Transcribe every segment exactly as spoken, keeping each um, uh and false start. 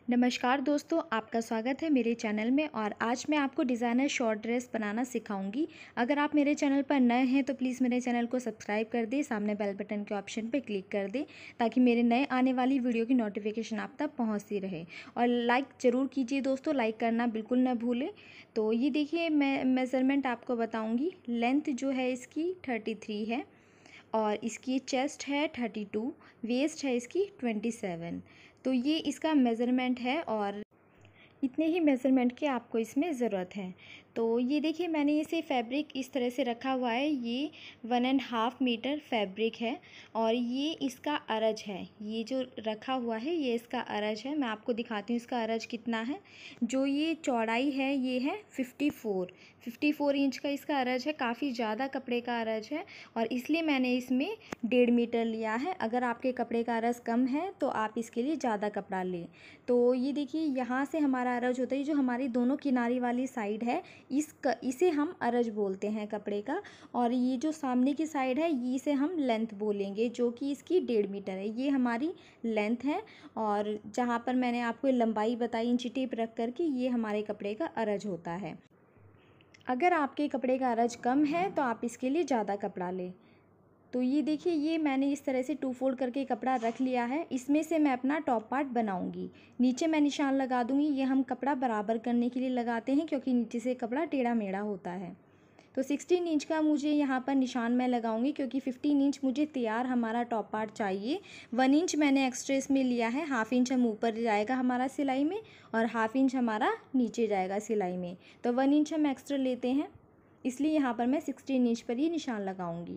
नमस्कार दोस्तों, आपका स्वागत है मेरे चैनल में। और आज मैं आपको डिज़ाइनर शॉर्ट ड्रेस बनाना सिखाऊंगी। अगर आप मेरे चैनल पर नए हैं तो प्लीज़ मेरे चैनल को सब्सक्राइब कर दें, सामने बेल बटन के ऑप्शन पर क्लिक कर दें ताकि मेरे नए आने वाली वीडियो की नोटिफिकेशन आप तक पहुंचती रहे। और लाइक ज़रूर कीजिए दोस्तों, लाइक करना बिल्कुल ना भूलें। तो ये देखिए, मैं मेज़रमेंट आपको बताऊँगी। लेंथ जो है इसकी थर्टी थ्री है और इसकी चेस्ट है थर्टी टू, वेस्ट है इसकी ट्वेंटी सेवन। तो ये इसका मेज़रमेंट है और इतने ही मेज़रमेंट की आपको इसमें ज़रूरत है। तो ये देखिए, मैंने इसे फैब्रिक इस तरह से रखा हुआ है। ये one and half metre fabric है और ये इसका अरज है। ये जो रखा हुआ है ये इसका अरज है। मैं आपको दिखाती हूँ इसका अरज कितना है। जो ये चौड़ाई है ये है fifty four fifty four inch का इसका अरज है। काफ़ी ज़्यादा कपड़े का अरज है और इसलिए मैंने इसमें डेढ़ मीटर लिया है। अगर आपके कपड़े का अरज कम है तो आप इसके लिए ज़्यादा कपड़ा लें। तो ये देखिए, यहाँ से हमारा अरज होता है, जो हमारी दोनों किनारी वाली साइड है इस क, इसे हम अरज बोलते हैं कपड़े का। और ये जो सामने की साइड है ये इसे हम लेंथ बोलेंगे, जो कि इसकी डेढ़ मीटर है। ये हमारी लेंथ है और जहाँ पर मैंने आपको लंबाई बताई इंची टेप रख कर के, ये हमारे कपड़े का अरज होता है। अगर आपके कपड़े का अरज कम है तो आप इसके लिए ज़्यादा कपड़ा लें। तो ये देखिए, ये मैंने इस तरह से टू फोल्ड करके कपड़ा रख लिया है। इसमें से मैं अपना टॉप पार्ट बनाऊंगी। नीचे मैं निशान लगा दूंगी। ये हम कपड़ा बराबर करने के लिए लगाते हैं क्योंकि नीचे से कपड़ा टेढ़ा मेढ़ा होता है। तो सिक्सटीन इंच का मुझे यहाँ पर निशान मैं लगाऊंगी क्योंकि फिफ्टीन इंच मुझे तैयार हमारा टॉप पार्ट चाहिए। वन इंच मैंने एक्स्ट्रा इसमें लिया है। हाफ इंच हम ऊपर जाएगा हमारा सिलाई में और हाफ इंच हमारा नीचे जाएगा सिलाई में। तो वन इंच हम एक्स्ट्रा लेते हैं, इसलिए यहाँ पर मैं सिक्सटीन इंच पर ही निशान लगाऊंगी।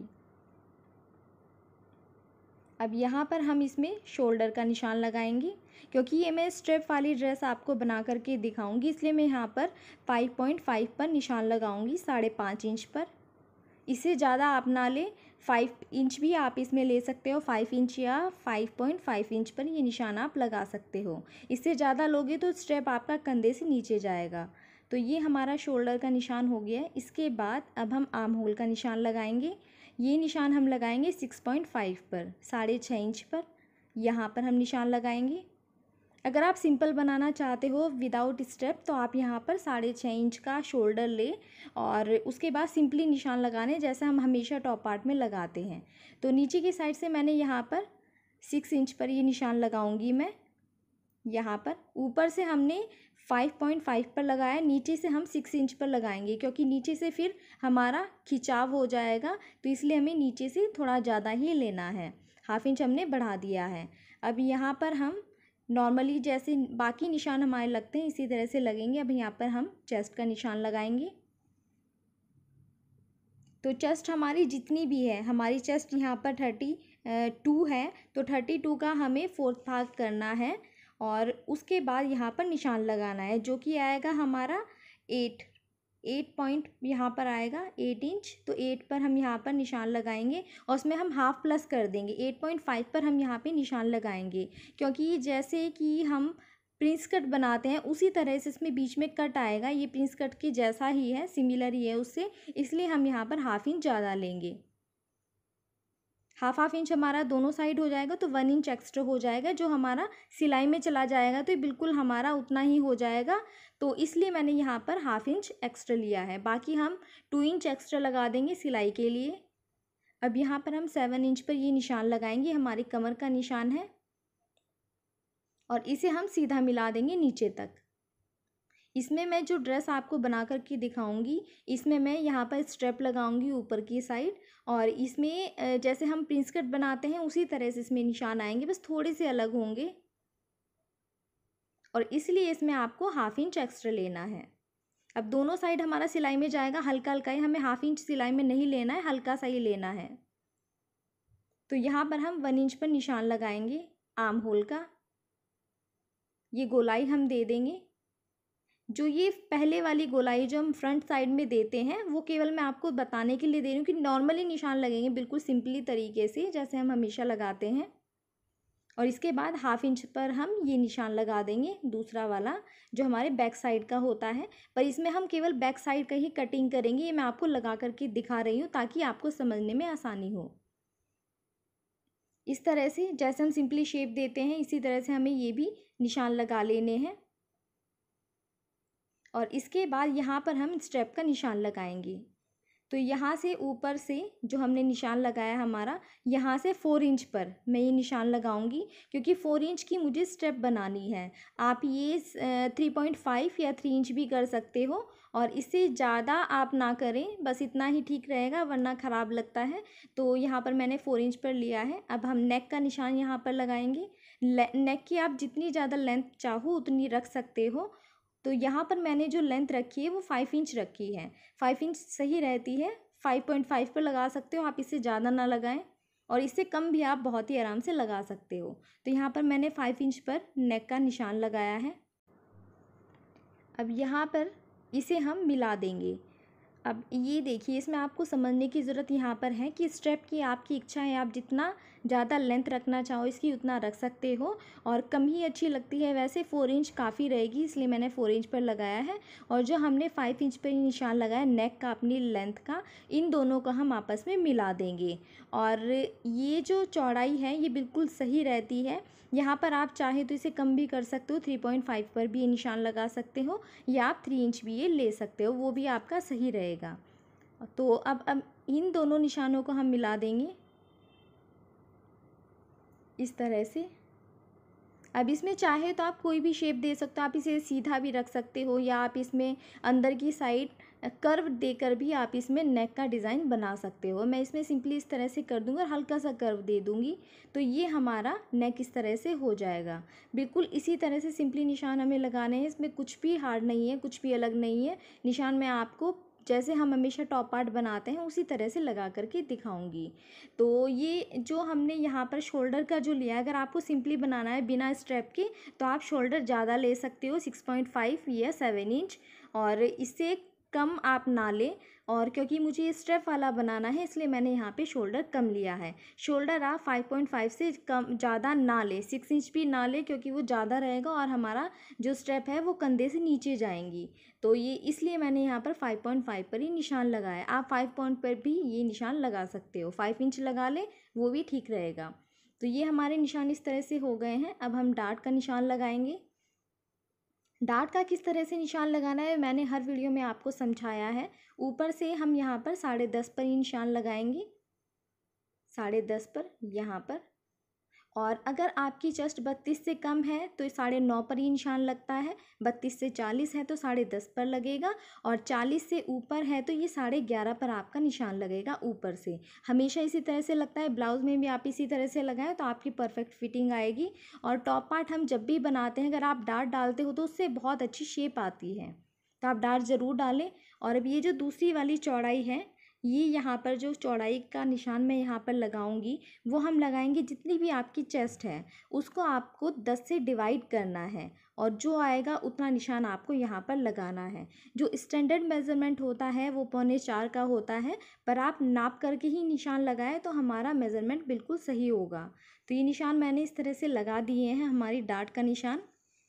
अब यहाँ पर हम इसमें शोल्डर का निशान लगाएंगे। क्योंकि ये मैं स्ट्रेप वाली ड्रेस आपको बना करके दिखाऊंगी, इसलिए मैं यहाँ पर फाइव पॉइंट फाइव पर निशान लगाऊंगी, साढ़े पाँच इंच पर। इससे ज़्यादा आप ना लें, फाइव इंच भी आप इसमें ले सकते हो। फाइव इंच या फाइव पॉइंट फाइव इंच पर ये निशान आप लगा सकते हो। इससे ज़्यादा लोगे तो स्ट्रेप आपका कंधे से नीचे जाएगा। तो ये हमारा शोल्डर का निशान हो गया है। इसके बाद अब हम आर्म होल का निशान लगाएंगे। ये निशान हम लगाएंगे सिक्स पॉइंट फाइव पर, साढ़े छः इंच पर। यहाँ पर हम निशान लगाएंगे। अगर आप सिंपल बनाना चाहते हो विदाउट स्टेप तो आप यहाँ पर साढ़े छः इंच का शोल्डर ले और उसके बाद सिंपली निशान लगाने, जैसा हम हमेशा टॉप पार्ट में लगाते हैं। तो नीचे की साइड से मैंने यहाँ पर सिक्स इंच पर ये निशान लगाऊंगी मैं। यहाँ पर ऊपर से हमने फाइव पॉइंट फाइव पर लगाया, नीचे से हम सिक्स इंच पर लगाएंगे क्योंकि नीचे से फिर हमारा खिंचाव हो जाएगा। तो इसलिए हमें नीचे से थोड़ा ज़्यादा ही लेना है। हाफ इंच हमने बढ़ा दिया है। अब यहाँ पर हम नॉर्मली जैसे बाकी निशान हमारे लगते हैं इसी तरह से लगेंगे। अब यहाँ पर हम चेस्ट का निशान लगाएंगे। तो चेस्ट हमारी जितनी भी है, हमारी चेस्ट यहाँ पर थर्टी टू है, तो थर्टी टू का हमें फोर्थ भाग करना है और उसके बाद यहाँ पर निशान लगाना है, जो कि आएगा हमारा एट एट पॉइंट यहाँ पर आएगा एट इंच। तो एट पर हम यहाँ पर निशान लगाएंगे और उसमें हम हाफ प्लस कर देंगे। एट पॉइंट फाइव पर हम यहाँ पे निशान लगाएंगे क्योंकि जैसे कि हम प्रिंस कट बनाते हैं उसी तरह से इसमें बीच में कट आएगा। ये प्रिंस कट के जैसा ही है, सिमिलर ही है उससे, इसलिए हम यहाँ पर हाफ इंच ज़्यादा लेंगे। हाफ हाफ इंच हमारा दोनों साइड हो जाएगा तो वन इंच एक्स्ट्रा हो जाएगा, जो हमारा सिलाई में चला जाएगा तो बिल्कुल हमारा उतना ही हो जाएगा। तो इसलिए मैंने यहाँ पर हाफ इंच एक्स्ट्रा लिया है। बाकी हम टू इंच एक्स्ट्रा लगा देंगे सिलाई के लिए। अब यहाँ पर हम सेवन इंच पर ये निशान लगाएंगे, हमारी कमर का निशान है और इसे हम सीधा मिला देंगे नीचे तक। इसमें मैं जो ड्रेस आपको बना करके दिखाऊंगी, इसमें मैं यहाँ पर स्ट्रेप लगाऊंगी ऊपर की साइड और इसमें जैसे हम प्रिंस कट बनाते हैं उसी तरह से इसमें निशान आएंगे, बस थोड़े से अलग होंगे और इसलिए इसमें आपको हाफ इंच एक्स्ट्रा लेना है। अब दोनों साइड हमारा सिलाई में जाएगा हल्का हल्का ही, हमें हाफ इंच सिलाई में नहीं लेना है, हल्का सा ही लेना है। तो यहाँ पर हम वन इंच पर निशान लगाएंगे आर्म होल का। ये गोलाई हम दे देंगे। जो ये पहले वाली गोलाई जो हम फ्रंट साइड में देते हैं वो केवल मैं आपको बताने के लिए दे रही हूँ कि नॉर्मली निशान लगेंगे बिल्कुल सिंपली तरीके से जैसे हम हमेशा लगाते हैं। और इसके बाद हाफ इंच पर हम ये निशान लगा देंगे दूसरा वाला जो हमारे बैक साइड का होता है, पर इसमें हम केवल बैक साइड का ही कटिंग करेंगे। ये मैं आपको लगा करके दिखा रही हूँ ताकि आपको समझने में आसानी हो। इस तरह से जैसे हम सिंपली शेप देते हैं इसी तरह से हमें ये भी निशान लगा लेने हैं। और इसके बाद यहाँ पर हम स्ट्रेप का निशान लगाएंगे। तो यहाँ से ऊपर से जो हमने निशान लगाया हमारा, यहाँ से फोर इंच पर मैं ये निशान लगाऊंगी, क्योंकि फोर इंच की मुझे स्टेप बनानी है। आप ये थ्री पॉइंट फाइव या थ्री इंच भी कर सकते हो, और इससे ज़्यादा आप ना करें, बस इतना ही ठीक रहेगा, वरना ख़राब लगता है। तो यहाँ पर मैंने फोर इंच पर लिया है। अब हम नेक का निशान यहाँ पर लगाएंगे। नेक की आप जितनी ज़्यादा लेंथ चाहो उतनी रख सकते हो। तो यहाँ पर मैंने जो लेंथ रखी है वो फाइव इंच रखी है। फाइव इंच सही रहती है। फाइव पॉइंट फाइव पर लगा सकते हो आप, इससे ज़्यादा ना लगाएं, और इससे कम भी आप बहुत ही आराम से लगा सकते हो। तो यहाँ पर मैंने फाइव इंच पर नेक का निशान लगाया है। अब यहाँ पर इसे हम मिला देंगे। अब ये देखिए, इसमें आपको समझने की ज़रूरत यहाँ पर है कि स्ट्रेप की आपकी इच्छा है, आप जितना ज़्यादा लेंथ रखना चाहो इसकी उतना रख सकते हो, और कम ही अच्छी लगती है। वैसे फोर इंच काफ़ी रहेगी, इसलिए मैंने फोर इंच पर लगाया है। और जो हमने फाइव इंच पर निशान लगाया नेक का अपनी लेंथ का, इन दोनों को हम आपस में मिला देंगे। और ये जो चौड़ाई है ये बिल्कुल सही रहती है। यहाँ पर आप चाहे तो इसे कम भी कर सकते हो, थ्री पॉइंट फाइव पर भी ये निशान लगा सकते हो, या आप थ्री इंच भी ये ले सकते हो, वो भी आपका सही रहेगा। तो अब अब इन दोनों निशानों को हम मिला देंगे इस तरह से। अब इसमें चाहे तो आप कोई भी शेप दे सकते हो, आप इसे सीधा भी रख सकते हो, या आप इसमें अंदर की साइड कर्व देकर भी आप इसमें नेक का डिज़ाइन बना सकते हो। मैं इसमें सिंपली इस तरह से कर दूंगी और हल्का सा कर्व दे दूंगी, तो ये हमारा नेक इस तरह से हो जाएगा। बिल्कुल इसी तरह से सिंपली निशान हमें लगाने हैं, इसमें कुछ भी हार्ड नहीं है, कुछ भी अलग नहीं है। निशान मैं आपको जैसे हम हमेशा टॉप पार्ट बनाते हैं उसी तरह से लगा करके दिखाऊंगी। तो ये जो हमने यहाँ पर शोल्डर का जो लिया है, अगर आपको सिंपली बनाना है बिना स्ट्रैप के, तो आप शोल्डर ज़्यादा ले सकते हो, सिक्स पॉइंट फाइव या सेवन इंच, और इससे कम आप ना लें। और क्योंकि मुझे ये स्ट्रेप वाला बनाना है इसलिए मैंने यहाँ पे शोल्डर कम लिया है। शोल्डर आप फाइव पॉइंट फाइव से कम ज़्यादा ना ले, सिक्स इंच भी ना ले, क्योंकि वो ज़्यादा रहेगा और हमारा जो स्ट्रेप है वो कंधे से नीचे जाएंगी। तो ये इसलिए मैंने यहाँ पर फाइव पॉइंट फाइव पर ही निशान लगाया। आप फाइव पॉइंट पर भी ये निशान लगा सकते हो, फाइव इंच लगा ले वो भी ठीक रहेगा। तो ये हमारे निशान इस तरह से हो गए हैं। अब हम डार्ट का निशान लगाएंगे। डार्ट का किस तरह से निशान लगाना है मैंने हर वीडियो में आपको समझाया है। ऊपर से हम यहाँ पर साढ़े दस पर ही निशान लगाएंगे, साढ़े दस पर यहाँ पर। और अगर आपकी चेस्ट बत्तीस से कम है तो साढ़े नौ पर ही निशान लगता है, बत्तीस से चालीस है तो साढ़े दस पर लगेगा, और चालीस से ऊपर है तो ये साढ़े ग्यारह पर आपका निशान लगेगा ऊपर से। हमेशा इसी तरह से लगता है, ब्लाउज़ में भी आप इसी तरह से लगाएं तो आपकी परफेक्ट फिटिंग आएगी। और टॉप पार्ट हम जब भी बनाते हैं, अगर आप डार्ट डालते हो तो उससे बहुत अच्छी शेप आती है, तो आप डार्ट ज़रूर डालें। और अब ये जो दूसरी वाली चौड़ाई है, ये यहाँ पर जो चौड़ाई का निशान मैं यहाँ पर लगाऊंगी वो हम लगाएंगे, जितनी भी आपकी चेस्ट है उसको आपको दस से डिवाइड करना है, और जो आएगा उतना निशान आपको यहाँ पर लगाना है। जो स्टैंडर्ड मेज़रमेंट होता है वो पौने चार का होता है, पर आप नाप करके ही निशान लगाए तो हमारा मेज़रमेंट बिल्कुल सही होगा। तो ये निशान मैंने इस तरह से लगा दिए हैं, हमारी डार्ट का निशान।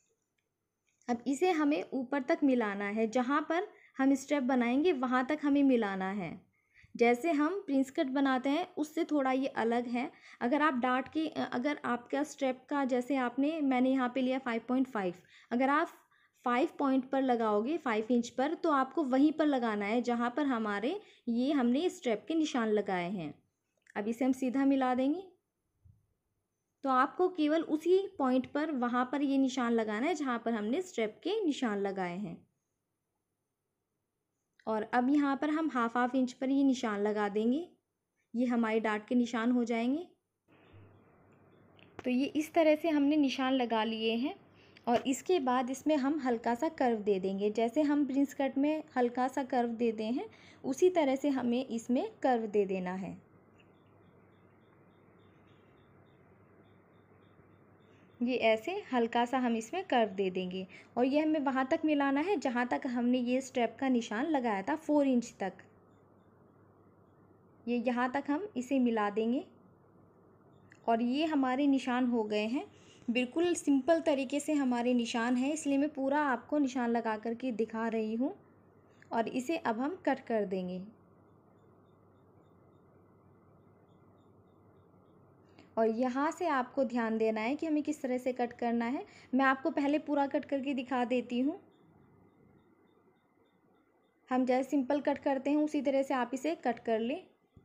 अब इसे हमें ऊपर तक मिलाना है, जहाँ पर हम स्टेप बनाएंगे वहाँ तक हमें मिलाना है। जैसे हम प्रिंस कट बनाते हैं उससे थोड़ा ये अलग है। अगर आप डार्ट की अगर आपका स्टेप का जैसे आपने मैंने यहाँ पे लिया फाइव पॉइंट फाइव, अगर आप फाइव पॉइंट पर लगाओगे फाइव इंच पर, तो आपको वहीं पर लगाना है जहाँ पर हमारे ये हमने स्टेप के निशान लगाए हैं। अब इसे हम सीधा मिला देंगे, तो आपको केवल उसी पॉइंट पर वहाँ पर ये निशान लगाना है जहाँ पर हमने स्टेप के निशान लगाए हैं। और अब यहाँ पर हम हाफ हाफ इंच पर ये निशान लगा देंगे, ये हमारे डार्ट के निशान हो जाएंगे। तो ये इस तरह से हमने निशान लगा लिए हैं, और इसके बाद इसमें हम हल्का सा कर्व दे देंगे। जैसे हम प्रिंस कट में हल्का सा कर्व देते हैं उसी तरह से हमें इसमें कर्व दे देना है। ये ऐसे हल्का सा हम इसमें कर्व दे देंगे, और ये हमें वहाँ तक मिलाना है जहाँ तक हमने ये स्ट्रेप का निशान लगाया था, फोर इंच तक। ये यहाँ तक हम इसे मिला देंगे, और ये हमारे निशान हो गए हैं। बिल्कुल सिंपल तरीके से हमारे निशान हैं, इसलिए मैं पूरा आपको निशान लगा करके दिखा रही हूँ। और इसे अब हम कट कर देंगे, और यहाँ से आपको ध्यान देना है कि हमें किस तरह से कट करना है। मैं आपको पहले पूरा कट करके दिखा देती हूँ। हम जैसे सिंपल कट करते हैं उसी तरह से आप इसे कट कर लें।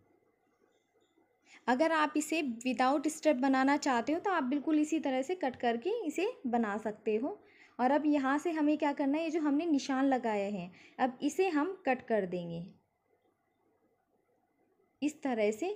अगर आप इसे विदाउट स्टेप बनाना चाहते हो तो आप बिल्कुल इसी तरह से कट करके इसे बना सकते हो। और अब यहाँ से हमें क्या करना है, ये जो हमने निशान लगाए हैं अब इसे हम कट कर देंगे इस तरह से।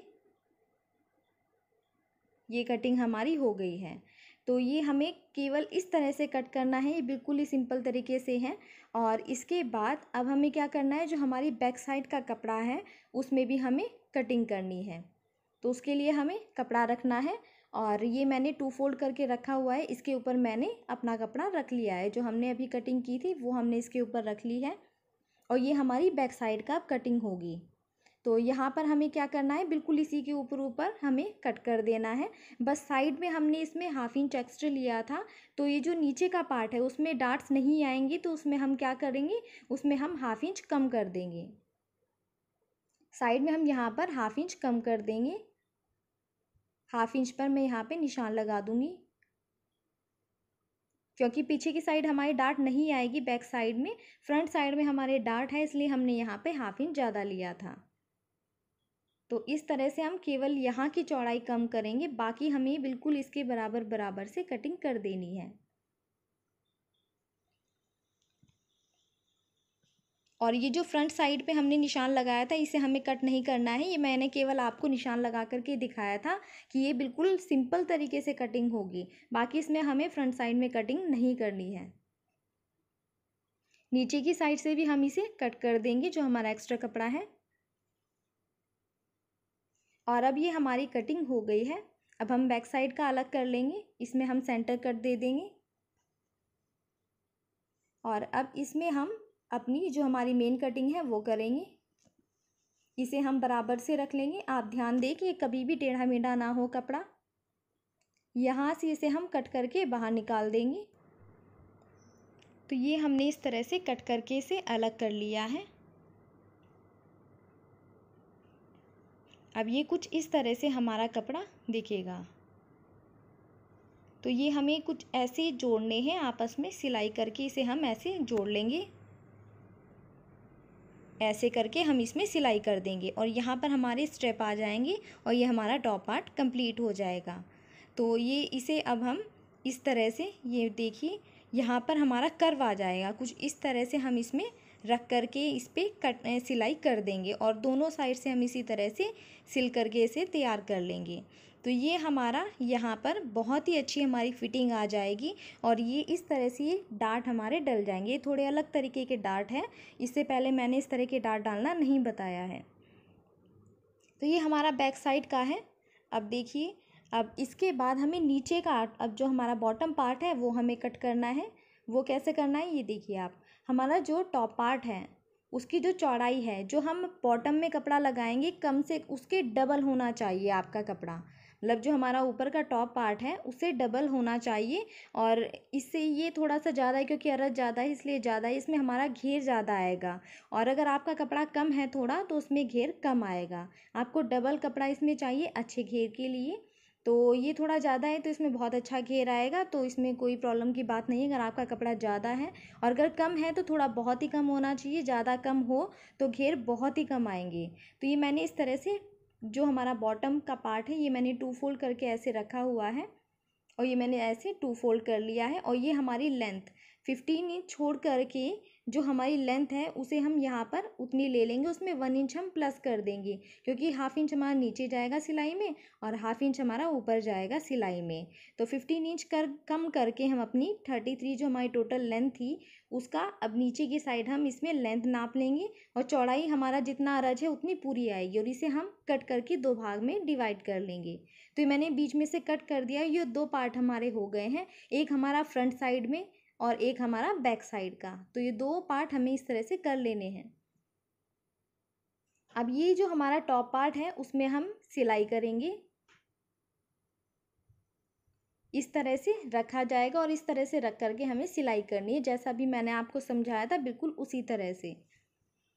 ये कटिंग हमारी हो गई है। तो ये हमें केवल इस तरह से कट करना है, ये बिल्कुल ही सिंपल तरीके से है। और इसके बाद अब हमें क्या करना है, जो हमारी बैक साइड का कपड़ा है उसमें भी हमें कटिंग करनी है। तो उसके लिए हमें कपड़ा रखना है और ये मैंने टू फोल्ड करके रखा हुआ है। इसके ऊपर मैंने अपना कपड़ा रख लिया है, जो हमने अभी कटिंग की थी वो हमने इसके ऊपर रख ली है। और ये हमारी बैक साइड का कटिंग होगी। तो यहाँ पर हमें क्या करना है, बिल्कुल इसी के ऊपर ऊपर हमें कट कर देना है। बस साइड में हमने इसमें हाफ इंच एक्स्ट्रा लिया था, तो ये जो नीचे का पार्ट है उसमें डार्ट्स नहीं आएंगी, तो उसमें हम क्या करेंगे, उसमें हम हाफ इंच कम कर देंगे। साइड में हम यहाँ पर हाफ इंच कम कर देंगे। हाफ इंच पर मैं यहाँ पे निशान लगा दूंगी, क्योंकि पीछे की साइड हमारी डार्ट नहीं आएगी बैक साइड में, फ्रंट साइड में हमारे डार्ट है, इसलिए हमने यहाँ पे हाफ इंच ज़्यादा लिया था। तो इस तरह से हम केवल यहाँ की चौड़ाई कम करेंगे, बाकी हमें बिल्कुल इसके बराबर बराबर से कटिंग कर देनी है। और ये जो फ्रंट साइड पे हमने निशान लगाया था इसे हमें कट नहीं करना है, ये मैंने केवल आपको निशान लगा करके दिखाया था कि ये बिल्कुल सिंपल तरीके से कटिंग होगी। बाकी इसमें हमें फ्रंट साइड में कटिंग नहीं करनी है। नीचे की साइड से भी हम इसे कट कर देंगे, जो हमारा एक्स्ट्रा कपड़ा है। और अब ये हमारी कटिंग हो गई है। अब हम बैक साइड का अलग कर लेंगे, इसमें हम सेंटर कट दे देंगे। और अब इसमें हम अपनी जो हमारी मेन कटिंग है वो करेंगे। इसे हम बराबर से रख लेंगे। आप ध्यान दें कि कभी भी टेढ़ा मेढ़ा ना हो कपड़ा। यहाँ से इसे हम कट करके बाहर निकाल देंगे। तो ये हमने इस तरह से कट करके इसे अलग कर लिया है। अब ये कुछ इस तरह से हमारा कपड़ा दिखेगा। तो ये हमें कुछ ऐसे जोड़ने हैं आपस में, सिलाई करके इसे हम ऐसे जोड़ लेंगे। ऐसे करके हम इसमें सिलाई कर देंगे और यहाँ पर हमारे स्टेप आ जाएंगे और ये हमारा टॉप पार्ट कंप्लीट हो जाएगा। तो ये इसे अब हम इस तरह से, ये देखिए यहाँ पर हमारा कर्व आ जाएगा, कुछ इस तरह से हम इसमें रख करके इस पर कट सिलाई कर देंगे और दोनों साइड से हम इसी तरह से सिल करके इसे तैयार कर लेंगे। तो ये हमारा यहाँ पर बहुत ही अच्छी हमारी फिटिंग आ जाएगी और ये इस तरह से ये डार्ट हमारे डल जाएंगे। ये थोड़े अलग तरीके के डार्ट हैं, इससे पहले मैंने इस तरह के डार्ट डालना नहीं बताया है। तो ये हमारा बैक साइड का है। अब देखिए, अब इसके बाद हमें नीचे का, अब जो हमारा बॉटम पार्ट है वो हमें कट करना है। वो कैसे करना है ये देखिए आप। हमारा जो टॉप पार्ट है उसकी जो चौड़ाई है, जो हम बॉटम में कपड़ा लगाएंगे कम से उसके डबल होना चाहिए आपका कपड़ा। मतलब जो हमारा ऊपर का टॉप पार्ट है उससे डबल होना चाहिए। और इससे ये थोड़ा सा ज़्यादा है क्योंकि अरज ज़्यादा है इसलिए ज़्यादा है, इसमें हमारा घेर ज़्यादा आएगा। और अगर आपका कपड़ा कम है थोड़ा तो उसमें घेर कम आएगा। आपको डबल कपड़ा इसमें चाहिए अच्छे घेर के लिए। तो ये थोड़ा ज़्यादा है तो इसमें बहुत अच्छा घेर आएगा, तो इसमें कोई प्रॉब्लम की बात नहीं है अगर आपका कपड़ा ज़्यादा है। और अगर कम है तो थोड़ा बहुत ही कम होना चाहिए, ज़्यादा कम हो तो घेर बहुत ही कम आएंगे। तो ये मैंने इस तरह से जो हमारा बॉटम का पार्ट है ये मैंने टू फोल्ड करके ऐसे रखा हुआ है और ये मैंने ऐसे टू फोल्ड कर लिया है। और ये हमारी लेंथ फिफ्टीन इंच छोड़ करके जो हमारी लेंथ है उसे हम यहाँ पर उतनी ले लेंगे, उसमें वन इंच हम प्लस कर देंगे क्योंकि हाफ इंच हमारा नीचे जाएगा सिलाई में और हाफ इंच हमारा ऊपर जाएगा सिलाई में। तो फिफ्टीन इंच कर कम करके हम अपनी थर्टी थ्री जो हमारी टोटल लेंथ थी उसका अब नीचे की साइड हम इसमें लेंथ नाप लेंगे और चौड़ाई हमारा जितना अरज है उतनी पूरी आएगी और इसे हम कट करके दो भाग में डिवाइड कर लेंगे। तो मैंने बीच में से कट कर दिया। ये दो पार्ट हमारे हो गए हैं, एक हमारा फ्रंट साइड में और एक हमारा बैक साइड का। तो ये दो पार्ट हमें इस तरह से कर लेने हैं। अब ये जो हमारा टॉप पार्ट है उसमें हम सिलाई करेंगे। इस तरह से रखा जाएगा और इस तरह से रख करके हमें सिलाई करनी है, जैसा भी मैंने आपको समझाया था बिल्कुल उसी तरह से।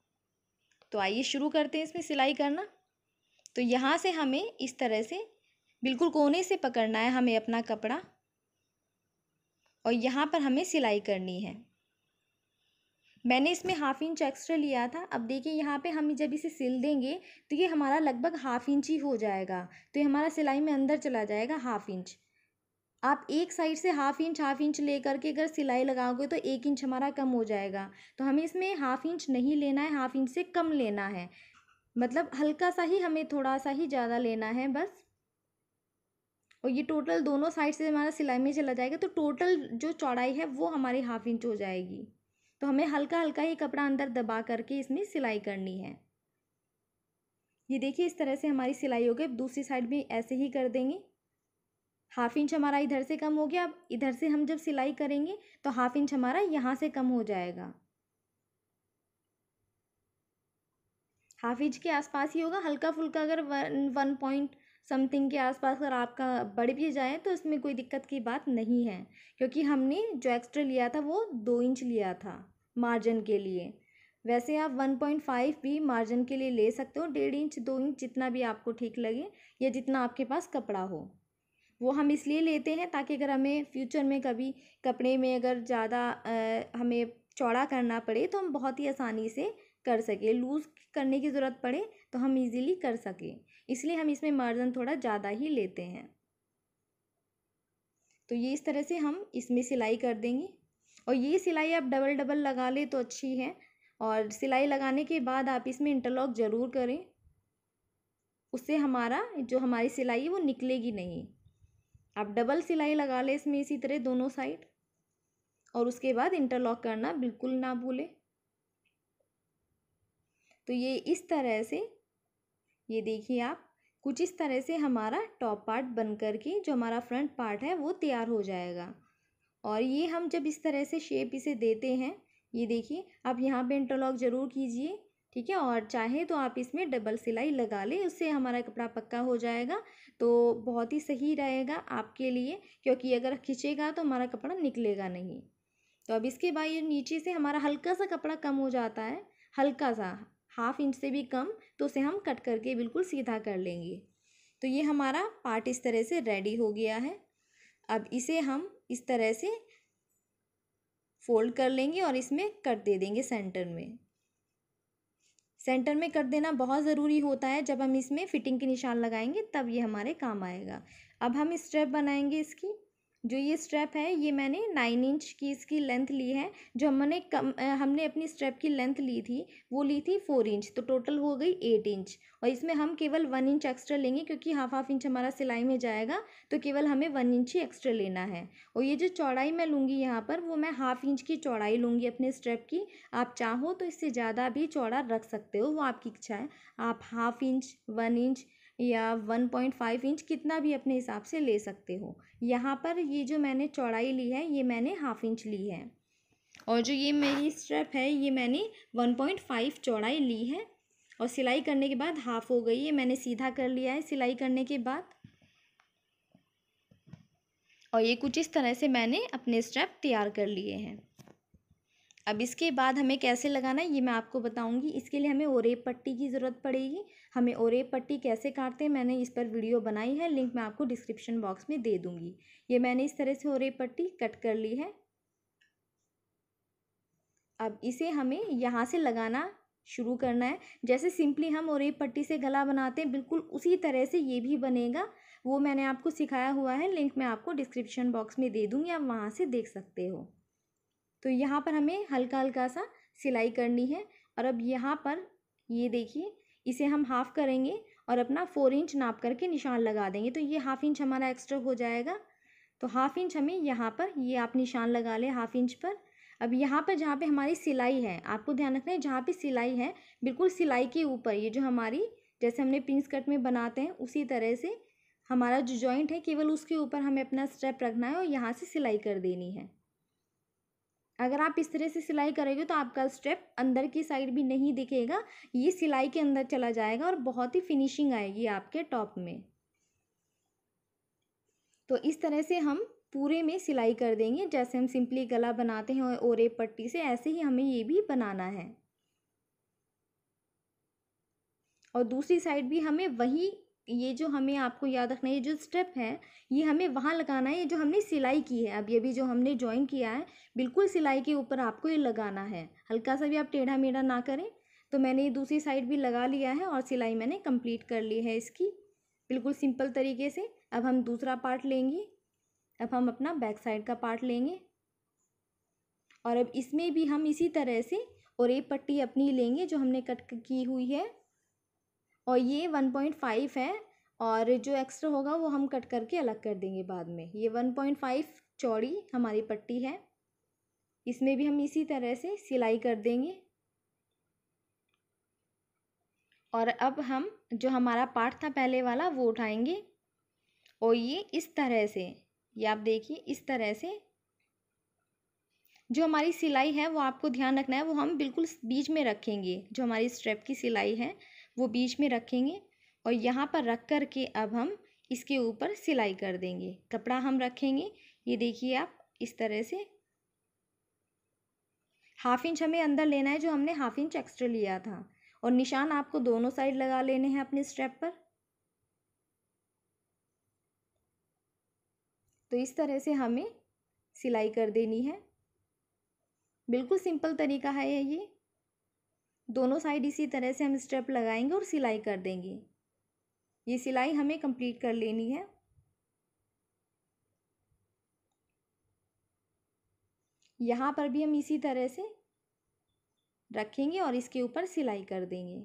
तो आइए शुरू करते हैं इसमें सिलाई करना। तो यहाँ से हमें इस तरह से बिल्कुल कोने से पकड़ना है हमें अपना कपड़ा और यहाँ पर हमें सिलाई करनी है। मैंने इसमें हाफ इंच एक्स्ट्रा लिया था। अब देखिए यहाँ पे हम जब इसे सिल देंगे तो ये हमारा लगभग हाफ इंच ही हो जाएगा, तो ये हमारा सिलाई में अंदर चला जाएगा हाफ इंच। आप एक साइड से हाफ इंच हाफ इंच लेकर के अगर सिलाई लगाओगे तो एक इंच हमारा कम हो जाएगा, तो हमें इसमें हाफ इंच नहीं लेना है, हाफ इंच से कम लेना है, मतलब हल्का सा ही हमें थोड़ा सा ही ज़्यादा लेना है बस। और ये टोटल दोनों साइड से हमारा सिलाई में चला जाएगा, तो टोटल जो चौड़ाई है वो हमारी हाफ इंच हो जाएगी। तो हमें हल्का हल्का ही कपड़ा अंदर दबा करके इसमें सिलाई करनी है। ये देखिए इस तरह से हमारी सिलाई हो गई। दूसरी साइड भी ऐसे ही कर देंगे। हाफ इंच हमारा इधर से कम हो गया। अब इधर से हम जब सिलाई करेंगे तो हाफ इंच हमारा यहाँ से कम हो जाएगा, हाफ इंच के आसपास ही होगा। हल्का फुल्का अगर वन वन पॉइंट समथिंग के आसपास अगर आपका बढ़ भी जाए तो इसमें कोई दिक्कत की बात नहीं है, क्योंकि हमने जो एक्स्ट्रा लिया था वो दो इंच लिया था मार्जिन के लिए। वैसे आप वन पॉइंट फाइव भी मार्जिन के लिए ले सकते हो, डेढ़ इंच दो इंच जितना भी आपको ठीक लगे या जितना आपके पास कपड़ा हो। वो हम इसलिए लेते हैं ताकि अगर हमें फ्यूचर में कभी कपड़े में अगर ज़्यादा हमें चौड़ा करना पड़े तो हम बहुत ही आसानी से कर सके, लूज़ करने की ज़रूरत पड़े तो हम इजीली कर सकें, इसलिए हम इसमें मार्जिन थोड़ा ज़्यादा ही लेते हैं। तो ये इस तरह से हम इसमें सिलाई कर देंगे। और ये सिलाई आप डबल डबल लगा ले तो अच्छी है, और सिलाई लगाने के बाद आप इसमें इंटरलॉक ज़रूर करें, उससे हमारा जो हमारी सिलाई है वो निकलेगी नहीं। आप डबल सिलाई लगा ले इसमें इसी तरह दोनों साइड, और उसके बाद इंटरलॉक करना बिल्कुल ना भूलें। तो ये इस तरह से, ये देखिए आप, कुछ इस तरह से हमारा टॉप पार्ट बन कर के जो हमारा फ्रंट पार्ट है वो तैयार हो जाएगा। और ये हम जब इस तरह से शेप इसे देते हैं, ये देखिए आप यहाँ पे इंटरलॉक ज़रूर कीजिए, ठीक है। और चाहे तो आप इसमें डबल सिलाई लगा लें, उससे हमारा कपड़ा पक्का हो जाएगा, तो बहुत ही सही रहेगा आपके लिए, क्योंकि अगर खींचेगा तो हमारा कपड़ा निकलेगा नहीं। तो अब इसके बाद ये नीचे से हमारा हल्का सा कपड़ा कम हो जाता है, हल्का सा हाफ इंच से भी कम, तो उसे हम कट करके बिल्कुल सीधा कर लेंगे। तो ये हमारा पार्ट इस तरह से रेडी हो गया है। अब इसे हम इस तरह से फोल्ड कर लेंगे और इसमें कट दे देंगे सेंटर में। सेंटर में कट देना बहुत ज़रूरी होता है, जब हम इसमें फिटिंग के निशान लगाएंगे तब ये हमारे काम आएगा। अब हम स्ट्रैप बनाएंगे इसकी। जो ये स्ट्रैप है ये मैंने नाइन इंच की इसकी लेंथ ली है। जो हमने कम हमने अपनी स्ट्रैप की लेंथ ली थी वो ली थी फोर इंच, तो टोटल हो गई एट इंच। और इसमें हम केवल वन इंच एक्स्ट्रा लेंगे, क्योंकि हाफ हाफ इंच हमारा सिलाई में जाएगा, तो केवल हमें वन इंच ही एक्स्ट्रा लेना है। और ये जो चौड़ाई मैं लूँगी यहाँ पर, वो मैं हाफ इंच की चौड़ाई लूँगी अपने स्ट्रैप की। आप चाहो तो इससे ज़्यादा भी चौड़ा रख सकते हो, वो आपकी इच्छा है। आप हाफ इंच, वन इंच या वन पॉइंट फाइव इंच कितना भी अपने हिसाब से ले सकते हो। यहाँ पर ये जो मैंने चौड़ाई ली है ये मैंने हाफ इंच ली है, और जो ये मेरी स्ट्रैप है ये मैंने वन पॉइंट फाइव चौड़ाई ली है। और सिलाई करने के बाद हाफ हो गई है, मैंने सीधा कर लिया है सिलाई करने के बाद। और ये कुछ इस तरह से मैंने अपने स्ट्रैप तैयार कर लिए हैं। अब इसके बाद हमें कैसे लगाना है ये मैं आपको बताऊंगी। इसके लिए हमें ओरेप पट्टी की ज़रूरत पड़ेगी। हमें ओरेप पट्टी कैसे काटते हैं मैंने इस पर वीडियो बनाई है, लिंक मैं आपको डिस्क्रिप्शन बॉक्स में दे दूंगी। ये मैंने इस तरह से ओरेप पट्टी कट कर ली है। अब इसे हमें यहाँ से लगाना शुरू करना है। जैसे सिंपली हम ओरेप पट्टी से गला बनाते हैं, बिल्कुल उसी तरह से ये भी बनेगा। वो मैंने आपको सिखाया हुआ है, लिंक मैं आपको डिस्क्रिप्शन बॉक्स में दे दूँगी, आप वहाँ से देख सकते हो। तो यहाँ पर हमें हल्का हल्का सा सिलाई करनी है। और अब यहाँ पर ये देखिए, इसे हम हाफ़ करेंगे और अपना फोर इंच नाप करके निशान लगा देंगे, तो ये हाफ इंच हमारा एक्स्ट्रा हो जाएगा। तो हाफ इंच हमें यहाँ पर, ये आप निशान लगा लें हाफ इंच पर। अब यहाँ पर जहाँ पे हमारी सिलाई है, आपको ध्यान रखना है जहाँ पे सिलाई है बिल्कुल सिलाई के ऊपर, ये जो हमारी जैसे हमने प्रिंस कट में बनाते हैं उसी तरह से हमारा जो जॉइंट है केवल उसके ऊपर हमें अपना स्टेप रखना है और यहाँ से सिलाई कर देनी है। अगर आप इस तरह से सिलाई करोगे तो आपका स्टेप अंदर की साइड भी नहीं दिखेगा, ये सिलाई के अंदर चला जाएगा और बहुत ही फिनिशिंग आएगी आपके टॉप में। तो इस तरह से हम पूरे में सिलाई कर देंगे, जैसे हम सिंपली गला बनाते हैं ओरेप पट्टी से, ऐसे ही हमें ये भी बनाना है। और दूसरी साइड भी हमें वही ये जो हमें आपको याद रखना है, ये जो स्टेप है ये हमें वहाँ लगाना है, ये जो हमने सिलाई की है अब, ये भी जो हमने जॉइन किया है बिल्कुल सिलाई के ऊपर आपको ये लगाना है, हल्का सा भी आप टेढ़ा मेढ़ा ना करें। तो मैंने ये दूसरी साइड भी लगा लिया है और सिलाई मैंने कंप्लीट कर ली है इसकी, बिल्कुल सिंपल तरीके से। अब हम दूसरा पार्ट लेंगे, अब हम अपना बैक साइड का पार्ट लेंगे और अब इसमें भी हम इसी तरह से और एक पट्टी अपनी लेंगे जो हमने कट की हुई है, और ये वन पॉइंट फाइव है और जो एक्स्ट्रा होगा वो हम कट करके अलग कर देंगे बाद में। ये वन पॉइंट फाइव चौड़ी हमारी पट्टी है, इसमें भी हम इसी तरह से सिलाई कर देंगे। और अब हम जो हमारा पार्ट था पहले वाला वो उठाएंगे और ये इस तरह से, ये आप देखिए इस तरह से जो हमारी सिलाई है वो आपको ध्यान रखना है, वो हम बिल्कुल बीच में रखेंगे, जो हमारी स्ट्रेप की सिलाई है वो बीच में रखेंगे और यहाँ पर रख कर के अब हम इसके ऊपर सिलाई कर देंगे। कपड़ा हम रखेंगे, ये देखिए आप इस तरह से हाफ इंच हमें अंदर लेना है, जो हमने हाफ इंच एक्स्ट्रा लिया था, और निशान आपको दोनों साइड लगा लेने हैं अपने स्ट्रेप पर। तो इस तरह से हमें सिलाई कर देनी है, बिल्कुल सिंपल तरीका है ये। दोनों साइड इसी तरह से हम स्टेप लगाएंगे और सिलाई कर देंगे। ये सिलाई हमें कंप्लीट कर लेनी है। यहाँ पर भी हम इसी तरह से रखेंगे और इसके ऊपर सिलाई कर देंगे।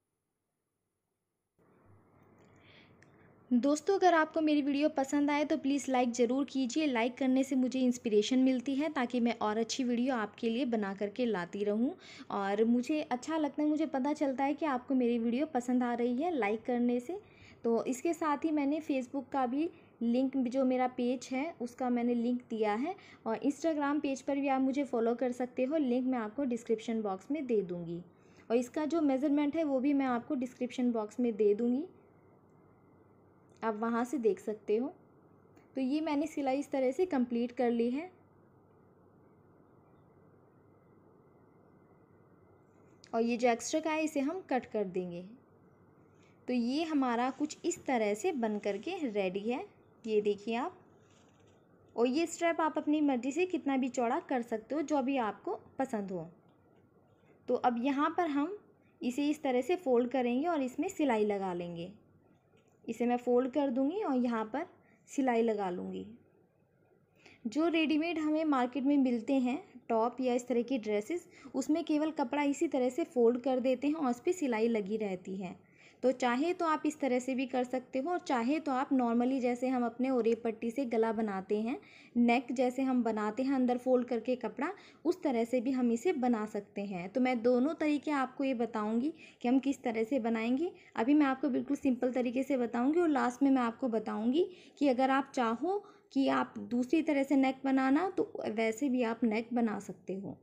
दोस्तों अगर आपको मेरी वीडियो पसंद आए तो प्लीज़ लाइक ज़रूर कीजिए, लाइक करने से मुझे इंस्पिरेशन मिलती है ताकि मैं और अच्छी वीडियो आपके लिए बना करके लाती रहूं, और मुझे अच्छा लगता है, मुझे पता चलता है कि आपको मेरी वीडियो पसंद आ रही है लाइक करने से। तो इसके साथ ही मैंने फेसबुक का भी लिंक, जो मेरा पेज है उसका मैंने लिंक दिया है, और इंस्टाग्राम पेज पर भी आप मुझे फॉलो कर सकते हो, लिंक मैं आपको डिस्क्रिप्शन बॉक्स में दे दूँगी, और इसका जो मेज़रमेंट है वो भी मैं आपको डिस्क्रिप्शन बॉक्स में दे दूँगी, आप वहाँ से देख सकते हो। तो ये मैंने सिलाई इस तरह से कंप्लीट कर ली है, और ये जो एक्स्ट्रा का है इसे हम कट कर देंगे। तो ये हमारा कुछ इस तरह से बन करके रेडी है, ये देखिए आप। और ये स्ट्रैप आप अपनी मर्ज़ी से कितना भी चौड़ा कर सकते हो, जो भी आपको पसंद हो। तो अब यहाँ पर हम इसे इस तरह से फ़ोल्ड करेंगे और इसमें सिलाई लगा लेंगे। इसे मैं फ़ोल्ड कर दूँगी और यहाँ पर सिलाई लगा लूँगी। जो रेडीमेड हमें मार्केट में मिलते हैं टॉप या इस तरह की ड्रेसेस, उसमें केवल कपड़ा इसी तरह से फ़ोल्ड कर देते हैं और उस पर सिलाई लगी रहती है। तो चाहे तो आप इस तरह से भी कर सकते हो, और चाहे तो आप नॉर्मली जैसे हम अपने ओरे पट्टी से गला बनाते हैं, नेक जैसे हम बनाते हैं अंदर फ़ोल्ड करके कपड़ा, उस तरह से भी हम इसे बना सकते हैं। तो मैं दोनों तरीके आपको ये बताऊंगी कि हम किस तरह से बनाएंगे। अभी मैं आपको बिल्कुल सिंपल तरीके से बताऊंगी, और लास्ट में मैं आपको बताऊंगी कि अगर आप चाहो कि आप दूसरी तरह से नेक बनाना, तो वैसे भी आप नेक बना सकते हो।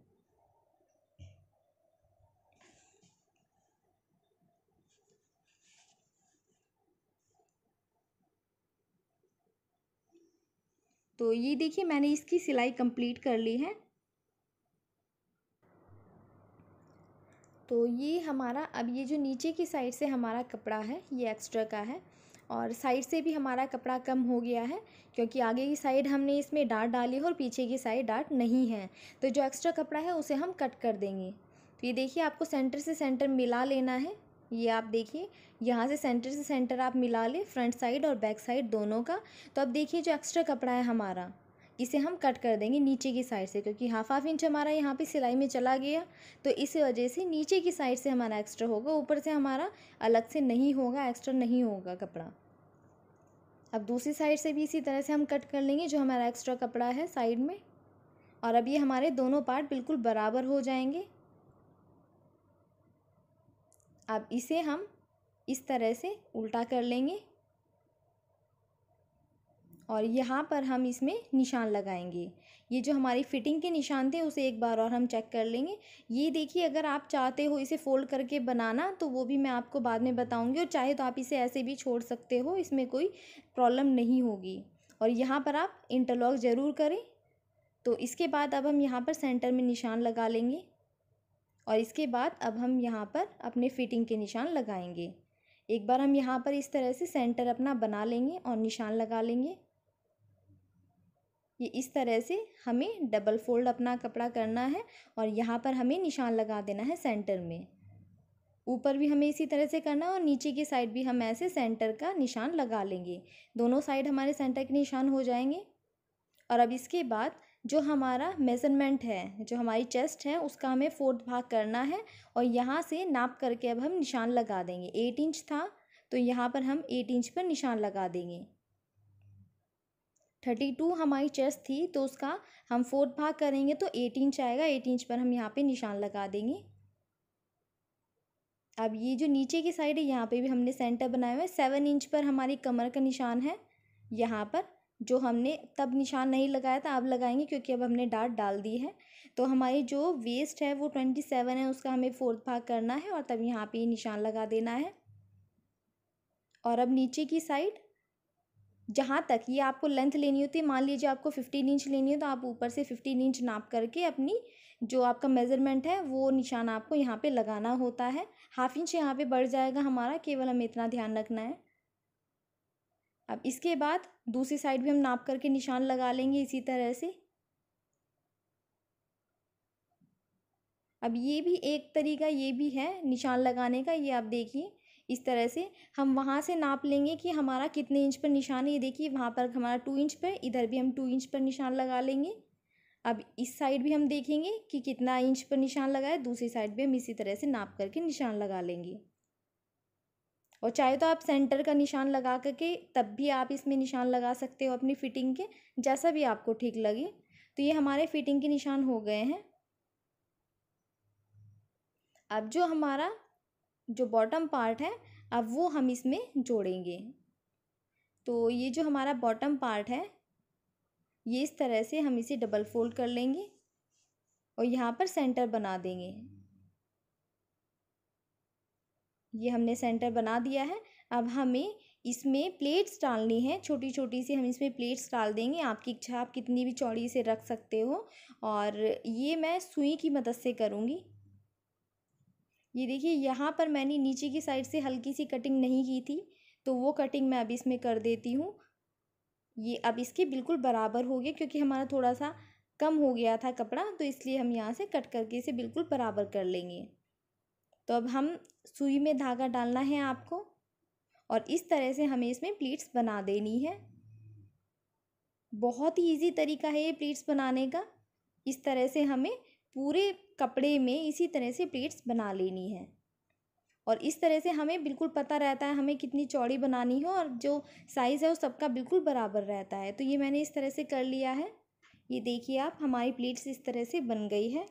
तो ये देखिए मैंने इसकी सिलाई कंप्लीट कर ली है। तो ये हमारा, अब ये जो नीचे की साइड से हमारा कपड़ा है ये एक्स्ट्रा का है, और साइड से भी हमारा कपड़ा कम हो गया है, क्योंकि आगे की साइड हमने इसमें डाट डाली है और पीछे की साइड डाट नहीं है। तो जो एक्स्ट्रा कपड़ा है उसे हम कट कर देंगे। तो ये देखिए आपको सेंटर से सेंटर मिला लेना है, ये आप देखिए यहाँ से सेंटर से सेंटर आप मिला ले, फ्रंट साइड और बैक साइड दोनों का। तो अब देखिए जो एक्स्ट्रा कपड़ा है हमारा, इसे हम कट कर देंगे नीचे की साइड से, क्योंकि हाफ हाफ इंच हमारा यहाँ पे सिलाई में चला गया, तो इस वजह से नीचे की साइड से हमारा एक्स्ट्रा होगा, ऊपर से हमारा अलग से नहीं होगा, एक्स्ट्रा नहीं होगा कपड़ा। अब दूसरी साइड से भी इसी तरह से हम कट कर लेंगे जो हमारा एक्स्ट्रा कपड़ा है साइड में, और अब ये हमारे दोनों पार्ट बिल्कुल बराबर हो जाएंगे। अब इसे हम इस तरह से उल्टा कर लेंगे, और यहाँ पर हम इसमें निशान लगाएंगे। ये जो हमारी फिटिंग के निशान थे उसे एक बार और हम चेक कर लेंगे। ये देखिए अगर आप चाहते हो इसे फ़ोल्ड करके बनाना तो वो भी मैं आपको बाद में बताऊंगी, और चाहे तो आप इसे ऐसे भी छोड़ सकते हो, इसमें कोई प्रॉब्लम नहीं होगी। और यहाँ पर आप इंटरलॉक ज़रूर करें। तो इसके बाद अब हम यहाँ पर सेंटर में निशान लगा लेंगे, और इसके बाद अब हम यहाँ पर अपने फिटिंग के निशान लगाएंगे। एक बार हम यहाँ पर इस तरह से सेंटर अपना बना लेंगे और निशान लगा लेंगे। ये इस तरह से हमें डबल फोल्ड अपना कपड़ा करना है और यहाँ पर हमें निशान लगा देना है सेंटर में। ऊपर भी हमें इसी तरह से करना है और नीचे की साइड भी हम ऐसे सेंटर का निशान लगा लेंगे। दोनों साइड हमारे सेंटर के निशान हो जाएंगे। और अब इसके बाद जो हमारा मेज़रमेंट है, जो हमारी चेस्ट है, उसका हमें फोर्थ भाग करना है और यहाँ से नाप करके अब हम निशान लगा देंगे। एट इंच था तो यहाँ पर हम एट इंच पर निशान लगा देंगे। थर्टी टू हमारी चेस्ट थी तो उसका हम फोर्थ भाग करेंगे तो एट इंच आएगा। एट इंच पर हम यहाँ पे निशान लगा देंगे। अब ये जो नीचे की साइड है यहाँ पे भी हमने सेंटर बनाया हुआ है। सेवन इंच पर हमारी कमर का निशान है। यहाँ पर जो हमने तब निशान नहीं लगाया था अब लगाएंगे क्योंकि अब हमने डार्ट डाल दी है। तो हमारी जो वेस्ट है वो ट्वेंटी सेवन है, उसका हमें फोर्थ भाग करना है और तब यहाँ पे निशान लगा देना है। और अब नीचे की साइड जहाँ तक ये आपको लेंथ लेनी होती है, मान लीजिए आपको फिफ्टीन इंच लेनी है तो आप ऊपर से फिफ्टीन इंच नाप करके अपनी जो आपका मेज़रमेंट है वो निशान आपको यहाँ पे लगाना होता है। हाफ इंच यहाँ पे बढ़ जाएगा हमारा, केवल हमें इतना ध्यान रखना है। अब इसके बाद दूसरी साइड भी हम नाप करके निशान लगा लेंगे इसी तरह से। अब ये भी एक तरीका ये भी है निशान लगाने का। ये आप देखिए इस तरह से हम वहाँ से नाप लेंगे कि हमारा कितने इंच पर निशान है। ये देखिए वहाँ पर हमारा टू इंच पर, इधर भी हम टू इंच पर निशान लगा लेंगे। अब इस साइड भी हम देखेंगे कि कितना इंच पर निशान लगा है। दूसरी साइड भी हम इसी तरह से नाप करके निशान लगा लेंगे। और चाहे तो आप सेंटर का निशान लगा करके तब भी आप इसमें निशान लगा सकते हो अपनी फिटिंग के, जैसा भी आपको ठीक लगे। तो ये हमारे फिटिंग के निशान हो गए हैं। अब जो हमारा जो बॉटम पार्ट है अब वो हम इसमें जोड़ेंगे। तो ये जो हमारा बॉटम पार्ट है ये इस तरह से हम इसे डबल फोल्ड कर लेंगे और यहाँ पर सेंटर बना देंगे। ये हमने सेंटर बना दिया है। अब हमें इसमें प्लेट्स डालनी है, छोटी छोटी सी हम इसमें प्लेट्स डाल देंगे। आपकी इच्छा, आप कितनी भी चौड़ी इसे रख सकते हो। और ये मैं सुई की मदद से करूँगी। ये देखिए यहाँ पर मैंने नीचे की साइड से हल्की सी कटिंग नहीं की थी तो वो कटिंग मैं अब इसमें कर देती हूँ। ये अब इसके बिल्कुल बराबर हो गया क्योंकि हमारा थोड़ा सा कम हो गया था कपड़ा, तो इसलिए हम यहाँ से कट करके इसे बिल्कुल बराबर कर लेंगे। तो अब हम सुई में धागा डालना है आपको और इस तरह से हमें इसमें प्लीट्स बना देनी है। बहुत ही इजी तरीका है ये प्लीट्स बनाने का। इस तरह से हमें पूरे कपड़े में इसी तरह से प्लीट्स बना लेनी है और इस तरह से हमें बिल्कुल पता रहता है हमें कितनी चौड़ी बनानी हो और जो साइज़ है वो सबका बिल्कुल बराबर रहता है। तो ये मैंने इस तरह से कर लिया है। ये देखिए आप, हमारी प्लीट्स इस तरह से बन गई है।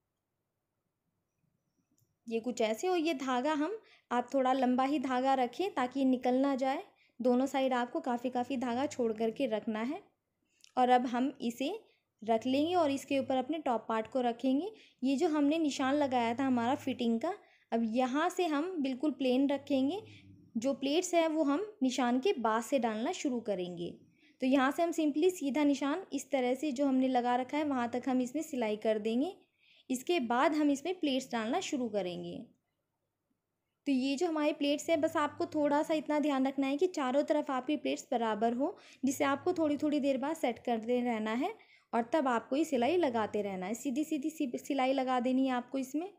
ये कुछ ऐसे। और ये धागा हम आप थोड़ा लंबा ही धागा रखें ताकि निकल ना जाए। दोनों साइड आपको काफ़ी काफ़ी धागा छोड़ करके रखना है। और अब हम इसे रख लेंगे और इसके ऊपर अपने टॉप पार्ट को रखेंगे। ये जो हमने निशान लगाया था हमारा फिटिंग का, अब यहाँ से हम बिल्कुल प्लेन रखेंगे। जो प्लेट्स है वो हम निशान के बाद से डालना शुरू करेंगे। तो यहाँ से हम सिंपली सीधा निशान इस तरह से जो हमने लगा रखा है वहाँ तक हम इसमें सिलाई कर देंगे। इसके बाद हम इसमें प्लेट्स डालना शुरू करेंगे। तो ये जो हमारी प्लेट्स है, बस आपको थोड़ा सा इतना ध्यान रखना है कि चारों तरफ आपकी प्लेट्स बराबर हो, जिसे आपको थोड़ी थोड़ी देर बाद सेट करते रहना है और तब आपको ये सिलाई लगाते रहना है। सीधी सीधी सिलाई लगा देनी है आपको इसमें।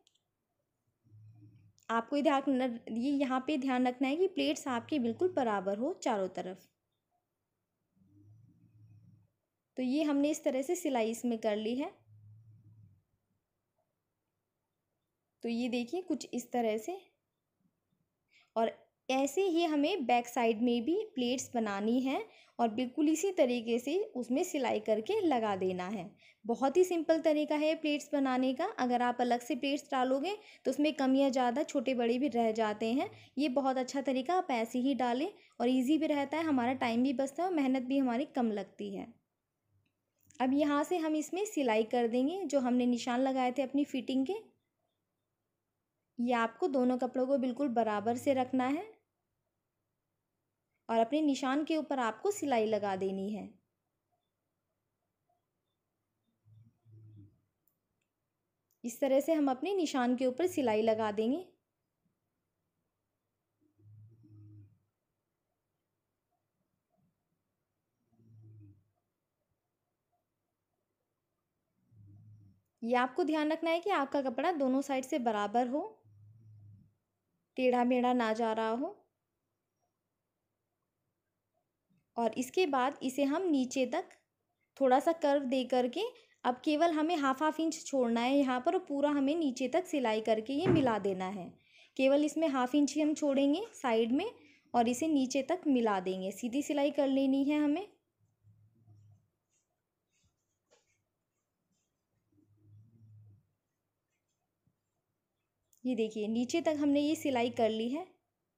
आपको ये ध्यान ये यहाँ पे ध्यान रखना है कि प्लेट्स आपके बिल्कुल बराबर हो चारों तरफ। तो ये हमने इस तरह से सिलाई इसमें कर ली है। तो ये देखिए कुछ इस तरह से। और ऐसे ही हमें बैक साइड में भी प्लेट्स बनानी है और बिल्कुल इसी तरीके से उसमें सिलाई करके लगा देना है। बहुत ही सिंपल तरीका है प्लेट्स बनाने का। अगर आप अलग से प्लेट्स डालोगे तो उसमें कम या ज़्यादा छोटे बड़े भी रह जाते हैं। ये बहुत अच्छा तरीका, आप ऐसे ही डालें और इजी भी रहता है, हमारा टाइम भी बचता है और मेहनत भी हमारी कम लगती है। अब यहाँ से हम इसमें सिलाई कर देंगे जो हमने निशान लगाए थे अपनी फिटिंग के। ये आपको दोनों कपड़ों को बिल्कुल बराबर से रखना है और अपने निशान के ऊपर आपको सिलाई लगा देनी है। इस तरह से हम अपने निशान के ऊपर सिलाई लगा देंगे। ये आपको ध्यान रखना है कि आपका कपड़ा दोनों साइड से बराबर हो, टेढ़ा मेढ़ा ना जा रहा हो। और इसके बाद इसे हम नीचे तक थोड़ा सा कर्व दे करके, अब केवल हमें हाफ हाफ इंच छोड़ना है यहाँ पर, और पूरा हमें नीचे तक सिलाई करके ये मिला देना है। केवल इसमें हाफ इंच ही हम छोड़ेंगे साइड में और इसे नीचे तक मिला देंगे। सीधी सिलाई कर लेनी है हमें। ये देखिए नीचे तक हमने ये सिलाई कर ली है।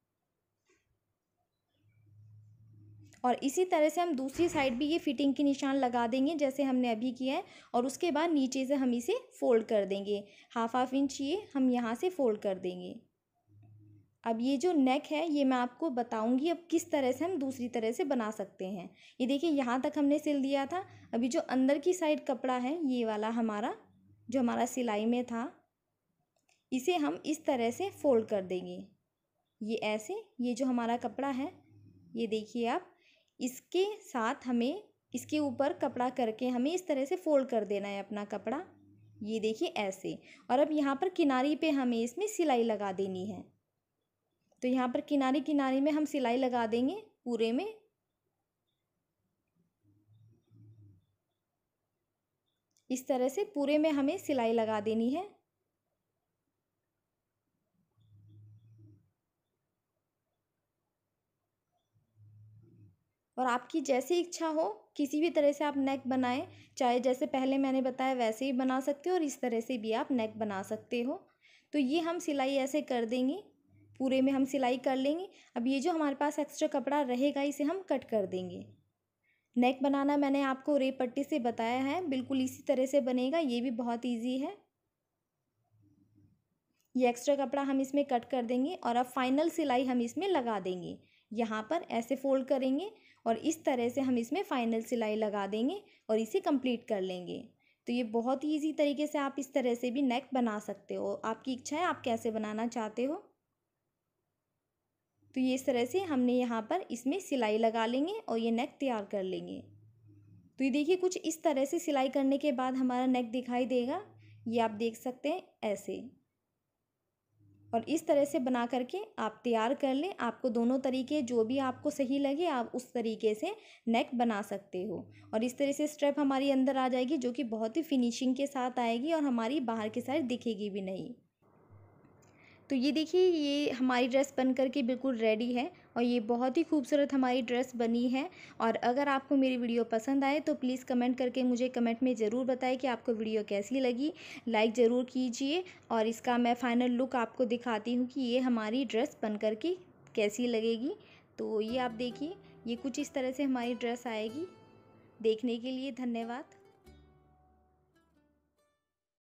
और इसी तरह से हम दूसरी साइड भी ये फिटिंग के निशान लगा देंगे जैसे हमने अभी किया है। और उसके बाद नीचे से हम इसे फोल्ड कर देंगे, हाफ हाफ इंच ये हम यहाँ से फोल्ड कर देंगे। अब ये जो नेक है ये मैं आपको बताऊंगी अब किस तरह से हम दूसरी तरह से बना सकते हैं। ये देखिए यहाँ तक हमने सिल दिया था। अभी जो अंदर की साइड कपड़ा है ये वाला हमारा, जो हमारा सिलाई में था, इसे हम इस तरह से फोल्ड कर देंगे। ये ऐसे, ये जो हमारा कपड़ा है ये देखिए आप, इसके साथ हमें इसके ऊपर कपड़ा करके हमें इस तरह से फोल्ड कर देना है अपना कपड़ा। ये देखिए ऐसे। और अब यहाँ पर किनारी पे हमें इसमें सिलाई लगा देनी है। तो यहाँ पर किनारी किनारी में हम सिलाई लगा देंगे पूरे में। इस तरह से पूरे में हमें सिलाई लगा देनी है। और आपकी जैसी इच्छा हो किसी भी तरह से आप नेक बनाएं, चाहे जैसे पहले मैंने बताया वैसे ही बना सकते हो और इस तरह से भी आप नेक बना सकते हो। तो ये हम सिलाई ऐसे कर देंगे, पूरे में हम सिलाई कर लेंगे। अब ये जो हमारे पास एक्स्ट्रा कपड़ा रहेगा इसे हम कट कर देंगे। नेक बनाना मैंने आपको रेप पट्टी से बताया है, बिल्कुल इसी तरह से बनेगा। ये भी बहुत ईजी है। ये एक्स्ट्रा कपड़ा हम इसमें कट कर देंगे और अब फाइनल सिलाई हम इसमें लगा देंगे। यहाँ पर ऐसे फोल्ड करेंगे और इस तरह से हम इसमें फाइनल सिलाई लगा देंगे और इसे कंप्लीट कर लेंगे। तो ये बहुत ही ईजी तरीके से आप इस तरह से भी नेक बना सकते हो। आपकी इच्छा है आप कैसे बनाना चाहते हो। तो ये इस तरह से हमने यहाँ पर इसमें सिलाई लगा लेंगे और ये नेक तैयार कर लेंगे। तो ये देखिए कुछ इस तरह से सिलाई करने के बाद हमारा नेक दिखाई देगा। ये आप देख सकते हैं ऐसे। और इस तरह से बना करके आप तैयार कर लें। आपको दोनों तरीके जो भी आपको सही लगे आप उस तरीके से नेक बना सकते हो। और इस तरह से स्ट्रेप हमारी अंदर आ जाएगी जो कि बहुत ही फिनिशिंग के साथ आएगी और हमारी बाहर की साइड दिखेगी भी नहीं। तो ये देखिए ये हमारी ड्रेस बन करके बिल्कुल रेडी है और ये बहुत ही खूबसूरत हमारी ड्रेस बनी है। और अगर आपको मेरी वीडियो पसंद आए तो प्लीज़ कमेंट करके मुझे कमेंट में ज़रूर बताएं कि आपको वीडियो कैसी लगी। लाइक ज़रूर कीजिए और इसका मैं फाइनल लुक आपको दिखाती हूँ कि ये हमारी ड्रेस बन करके कैसी लगेगी। तो ये आप देखिए ये कुछ इस तरह से हमारी ड्रेस आएगी। देखने के लिए धन्यवाद।